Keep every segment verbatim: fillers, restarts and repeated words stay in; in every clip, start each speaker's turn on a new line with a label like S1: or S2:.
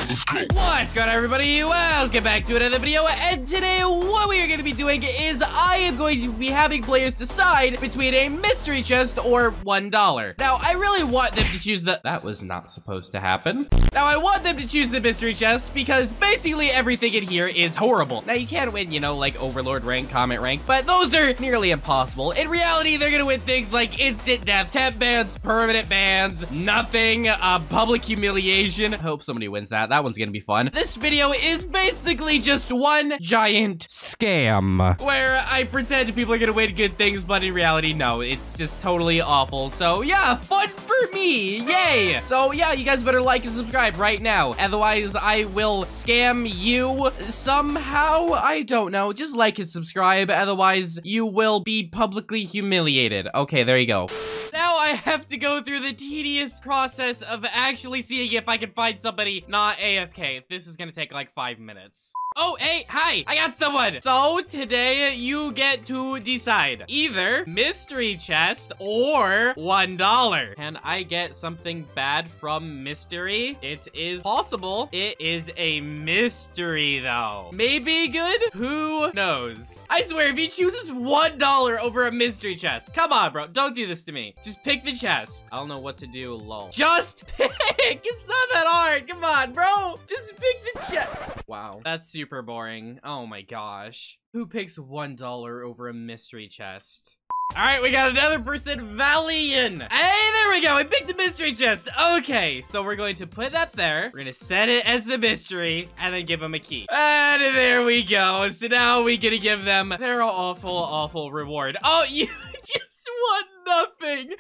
S1: Let's go.
S2: What's going on, everybody? Welcome back to another video, and today what we are going to be doing is I am going to be having players decide between a mystery chest or one dollar. Now, I really want them to choose the- That was not supposed to happen. Now, I want them to choose the mystery chest because basically everything in here is horrible. Now, you can win, you know, like Overlord rank, Comet rank, but those are nearly impossible. In reality, they're going to win things like instant death, temp bans, permanent bans, nothing, uh, public humiliation. I hope somebody wins that. That one's gonna be fun. This video is basically just one giant scam where I pretend people are gonna win good things, but in reality, no, it's just totally awful. So yeah, fun for me, yay! So yeah, you guys better like and subscribe right now. Otherwise, I will scam you somehow. I don't know. Just like and subscribe. Otherwise, you will be publicly humiliated. Okay, there you go. Now I have to go through the tedious process of actually seeing if I can find somebody not A F K. This is gonna take like five minutes. Oh, hey, hi, I got someone. So today you get to decide either mystery chest or one dollar. Can I get something bad from mystery? It is possible. It is a mystery though. Maybe good? Who knows? I swear, if he chooses one dollar over a mystery chest, come on, bro, don't do this to me. Just pick the chest. I don't know what to do, lol. Just pick. It's not that hard. Come on, bro. Just pick the chest. Wow, that's super boring. Oh my gosh. Who picks one dollar over a mystery chest? All right, we got another person, Valian. Hey, there we go. I picked the mystery chest. Okay, so we're going to put that there. We're going to set it as the mystery and then give them a key. And there we go. So now we're going to give them their awful, awful reward. Oh, you just won nothing.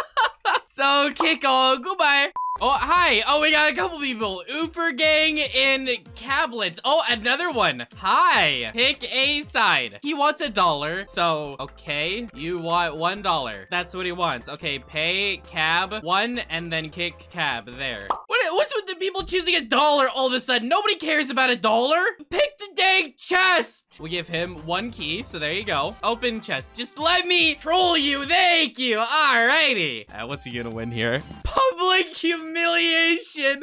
S2: So kick on. Goodbye. Oh, hi. Oh, we got a couple people. Oofer Gang and Cablets. Oh, another one. Hi. Pick a side. He wants a dollar. So, okay. You want one dollar. That's what he wants. Okay, pay cab one and then kick cab there. What, what's with the people choosing a dollar all of a sudden? Nobody cares about a dollar. Pick the dang chest. We give him one key. So there you go. Open chest. Just let me troll you. Thank you. Alrighty. Uh, what's he gonna win here? Public humiliation.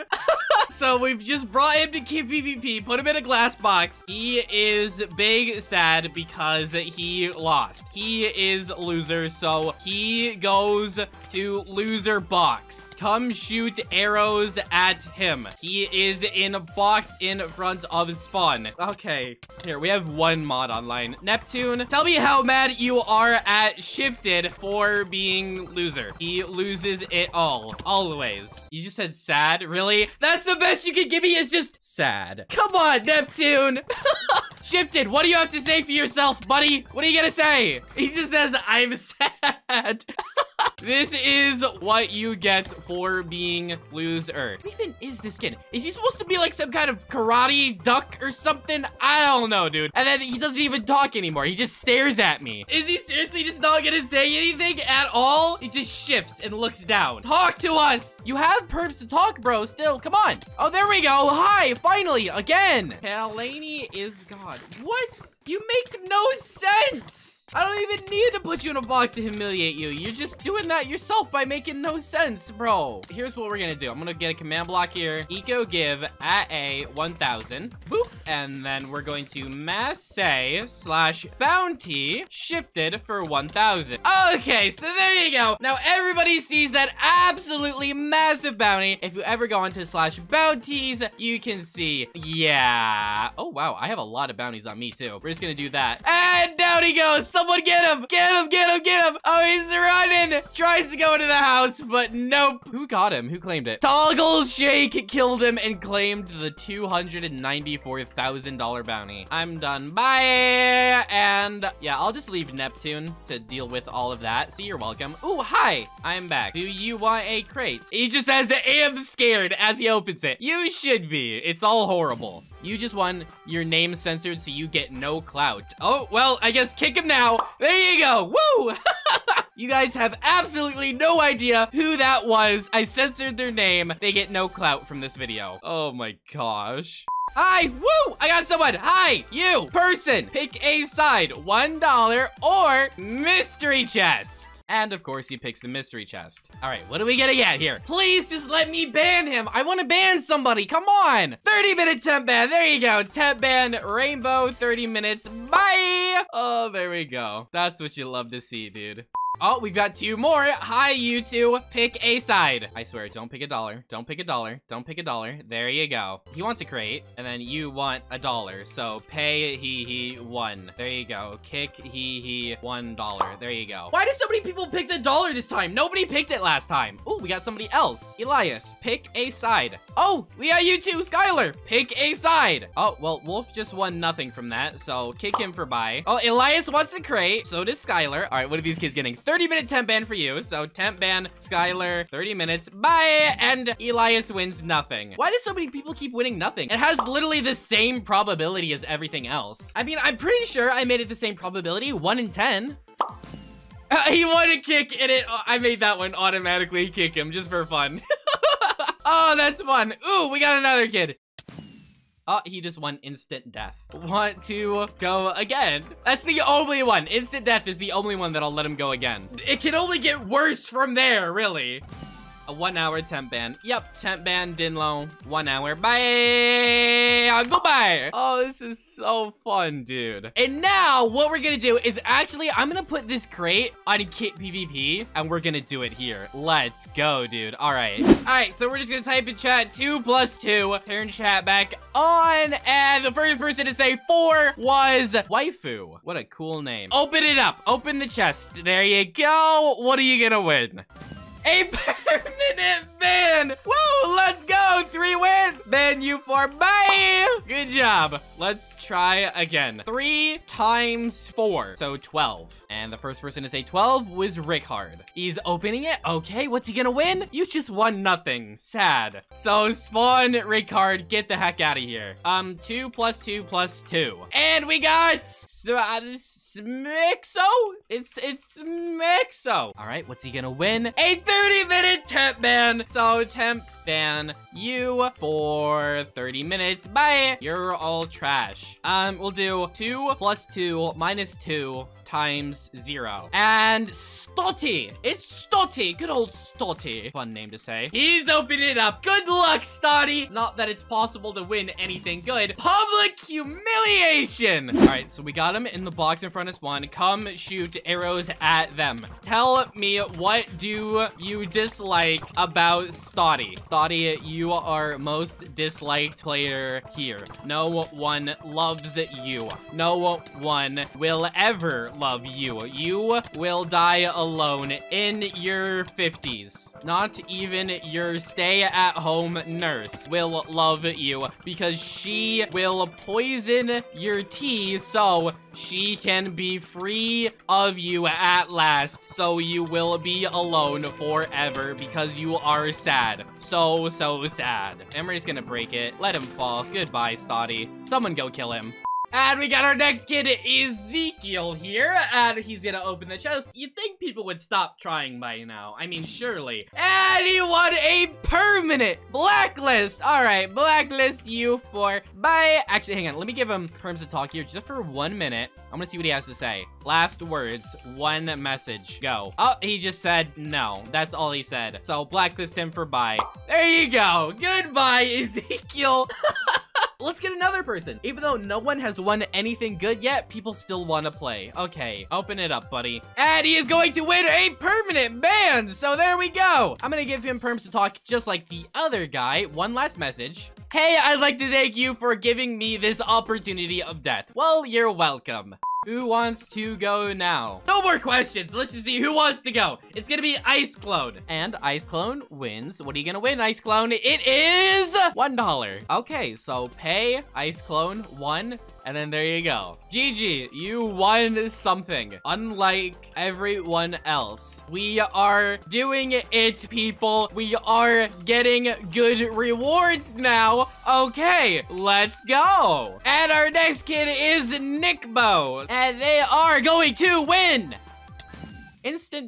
S2: So we've just brought him to Kid P V P, put him in a glass box. He is big sad because he lost. He is loser, so he goes to loser box. Come shoot arrows at him. He is in a box in front of spawn. Okay, here, we have one mod online. Neptune, tell me how mad you are at Shifted for being loser. He loses it all, always. You just said sad, really? That's the best you can give me is just sad. Come on, Neptune. Shifted, what do you have to say for yourself, buddy? What are you gonna say? He just says, I'm sad. This is what you get for being loser. What even is this kid? Is he supposed to be like some kind of karate duck or something? I don't know, dude. And then he doesn't even talk anymore. He just stares at me. Is he seriously just not gonna say anything at all? He just shifts and looks down. Talk to us. You have perps to talk, bro, still. Come on. Oh, there we go. Hi, finally, again. Kalaney is God. What? You make no sense. I don't even need to put you in a box to humiliate you. You're just doing that yourself by making no sense, bro. Here's what we're gonna do. I'm gonna get a command block here. Eco give at a one thousand. Boop. And then we're going to mass say slash bounty shifted for one thousand. Okay, so there you go. Now everybody sees that absolutely massive bounty. If you ever go onto slash bounties, you can see, yeah. Oh, wow. I have a lot of bounties on me, too. We're just gonna do that. And down he goes. Someone get him! Get him! Get him! Get him! Oh, he's running! Tries to go into the house, but nope. Who got him? Who claimed it? Toggle Shake killed him and claimed the two hundred ninety-four thousand dollar bounty. I'm done. Bye! And yeah, I'll just leave Neptune to deal with all of that. So you're welcome. Ooh, hi! I'm back. Do you want a crate? He just says, am scared as he opens it. You should be. It's all horrible. You just won your name censored, so you get no clout. Oh, well, I guess kick him now. There you go. Woo! You guys have absolutely no idea who that was. I censored their name. They get no clout from this video. Oh my gosh. Hi, woo! I got someone. Hi, you person. Pick a side, one dollar or mystery chest. And of course, he picks the mystery chest. All right, what are we gonna get here? Please just let me ban him. I want to ban somebody. Come on. thirty minute temp ban. There you go. Temp ban, rainbow, thirty minutes. Bye. Oh, there we go. That's what you love to see, dude. Oh, we've got two more. Hi, you two. Pick a side. I swear, don't pick a dollar. Don't pick a dollar. Don't pick a dollar. There you go. He wants a crate, and then you want a dollar. So pay he he one. There you go. Kick he he one dollar. There you go. Why did so many people pick the dollar this time? Nobody picked it last time. Oh, we got somebody else. Elias, pick a side. Oh, we got you too, Skylar. Pick a side. Oh, well, Wolf just won nothing from that, so kick him for buy. Oh, Elias wants a crate. So does Skylar. All right, what are these kids getting? thirty minute temp ban for you. So temp ban, Skylar, thirty minutes. Bye. And Elias wins nothing. Why do so many people keep winning nothing? It has literally the same probability as everything else. I mean, I'm pretty sure I made it the same probability, one in ten. Uh, he won a kick and it, I made that one automatically kick him just for fun. Oh, that's fun. Ooh, we got another kid. Oh, he just won instant death. Want to go again? That's the only one. Instant death is the only one that'll let him go again. It can only get worse from there, really. A one hour temp ban. Yep, temp ban, Dinlo. One hour. Bye. Uh, goodbye. Oh, this is so fun, dude. And now what we're gonna do is actually, I'm gonna put this crate on Kit PvP and we're gonna do it here. Let's go, dude. All right. All right, so we're just gonna type in chat two plus two. Turn chat back on. And the first person to say four was Waifu. What a cool name. Open it up. Open the chest. There you go. What are you gonna win? A permanent ban! Woo! Let's go! Three win! Ban you for bye! Good job. Let's try again. Three times four. So twelve. And the first person to say twelve was Rickhard. He's opening it. Okay, what's he gonna win? You just won nothing. Sad. So spawn Rickhard. Get the heck out of here. Um, two plus two plus two. And we got... Uh, Smixo? It's it's Smixo. All right, what's he gonna win? A thirty minute temp ban. So temp ban you for thirty minutes. Bye. You're all trash. Um, we'll do two plus two minus two times zero. And Stotty. It's Stotty. Good old Stotty. Fun name to say. He's opening it up. Good luck, Stotty. Not that it's possible to win anything good. Public humiliation. All right, so we got him in the box in front of spawn. Come shoot arrows at them. Tell me, what do you dislike about Stotty? Stotty, you are most disliked player here. No one loves you. No one will ever love you. You will die alone in your fifties. Not even your stay-at-home nurse will love you because she will poison your tea so she can be free of you at last. So you will be alone forever because you are sad. So, so sad. Emery's gonna break it. Let him fall. Goodbye, Stotty. Someone go kill him. And we got our next kid, Ezekiel, here, and he's gonna open the chest. You'd think people would stop trying by now. I mean, surely. And he won a permanent blacklist. All right, blacklist you for bye. Actually, hang on. Let me give him terms to talk here just for one minute. I'm gonna see what he has to say. Last words, one message, go. Oh, he just said no. That's all he said. So blacklist him for bye. There you go. Goodbye, Ezekiel. Let's get another person. Even though no one has won anything good yet, people still want to play. Okay, open it up, buddy. And he is going to win a permanent ban. So there we go. I'm going to give him perms to talk just like the other guy. One last message. Hey, I'd like to thank you for giving me this opportunity of death. Well, you're welcome. Who wants to go now? No more questions. Let's just see who wants to go. It's gonna be Ice Clone. And Ice Clone wins. What are you gonna win, Ice Clone? It is one dollar. Okay, so pay Ice Clone one. And then there you go. G G, you won something. Unlike everyone else. We are doing it, people. We are getting good rewards now. Okay, let's go. And our next kid is Nickbo. And they are going to win. Instant death.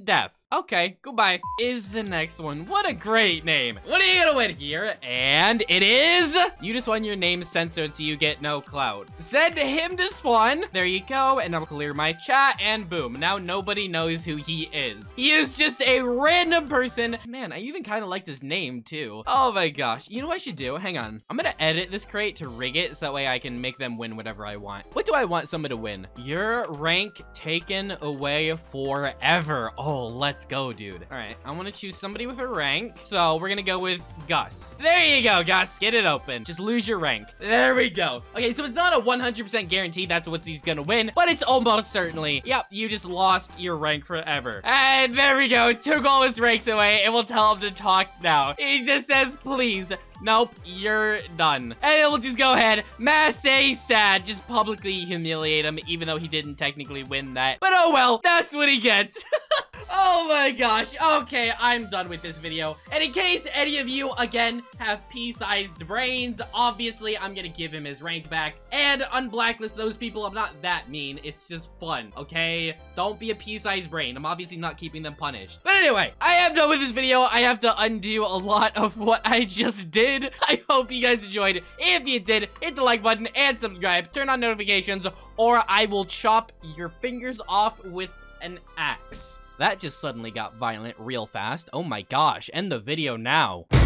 S2: Okay, goodbye. Is the next one. What a great name. What are you gonna win here? And it is... You just want your name censored so you get no clout. Send him to spawn. There you go. And I'll clear my chat and boom. Now nobody knows who he is. He is just a random person. Man, I even kind of liked his name too. Oh my gosh. You know what I should do? Hang on. I'm gonna edit this crate to rig it so that way I can make them win whatever I want. What do I want someone to win? Your rank taken away forever. Oh, let's go, dude. All right, I want to choose somebody with a rank. So we're gonna go with Gus. There you go, Gus. Get it open. Just lose your rank. There we go. Okay, so it's not a one hundred percent guarantee that's what he's gonna win, but it's almost certainly. Yep, you just lost your rank forever. And there we go. Took all his ranks away. It will tell him to talk now. He just says, please. Nope, you're done. And it will just go ahead, mass say sad, just publicly humiliate him, even though he didn't technically win that. But oh well, that's what he gets. Oh my gosh. Okay, I'm done with this video. And in case any of you, again, have pea-sized brains, obviously, I'm gonna give him his rank back and unblacklist those people. I'm not that mean. It's just fun, okay? Don't be a pea-sized brain. I'm obviously not keeping them punished. But anyway, I am done with this video. I have to undo a lot of what I just did. I hope you guys enjoyed. If you did, hit the like button and subscribe. Turn on notifications, or I will chop your fingers off with an axe. That just suddenly got violent real fast. Oh my gosh, end the video now.